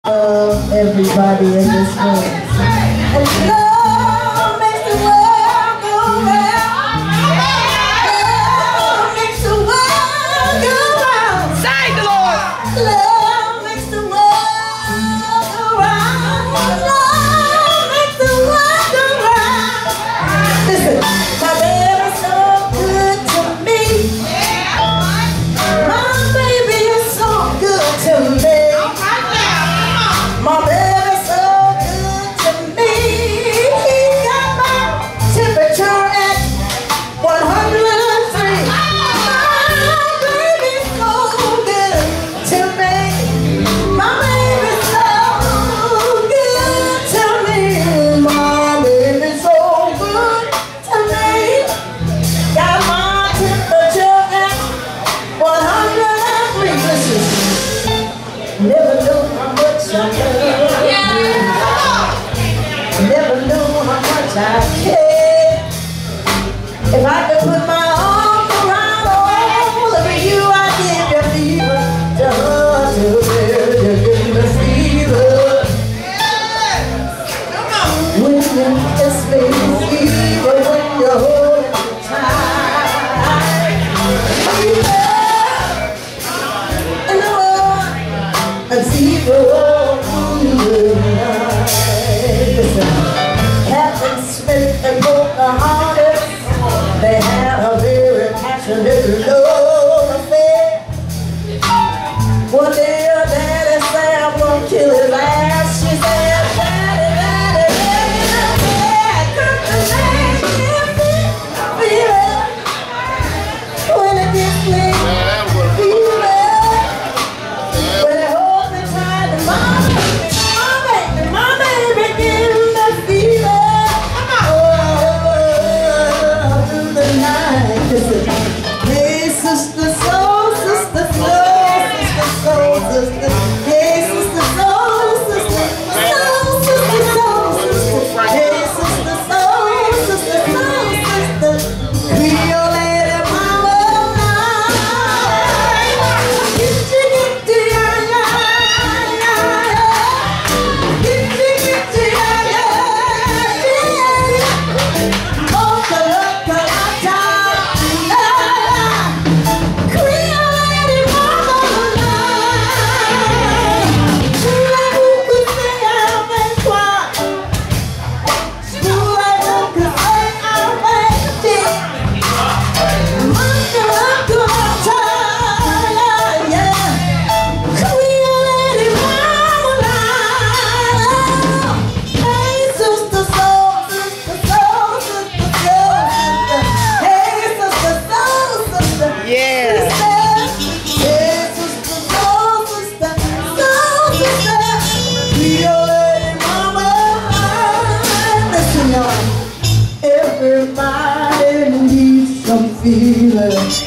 Everybody in this room. And love makes the world go round. Love makes the world go round. Thank the Lord. Love makes the world go round. Love makes the world go round. Listen, my baby's so good to me. My baby is so good to me. My baby's so good to me. He got my temperature at 103. My baby's so good to me. My baby's so good to me. My baby's so good to me. Got my temperature at 103. Listen, never knew how much I love you. Never knew how much I care. If I could put my arms around all of you, I'd give you fever. Just to give me fever. When you kiss me, fever. When you hold me tight, fever. And the world, and fever. Captain Smith and Pocahontas, they had a very passionate love affair. One day her daddy said, I'm gonna kill his ass. She said, Daddy, Daddy, Daddy, Daddy, come to me, fever. When it gets me, fever. When it holds me tight, and my baby gives me fever. Through the night. Hey, sister, soul, sister, soul, sister, soul, sister. Hey, sister, soul, sister, soul, sister, soul, sister. Hey, sister, soul, sister, soul, sister. Creole lady mama night. Get ya, ya, ya, ya. Get ya, ya, ya, ya. Oh, Kalaka, Creole lady mama night. Voulez-vous que c'est avec toi? Voulez-vous que c'est avec toi? Everybody needs some feeling.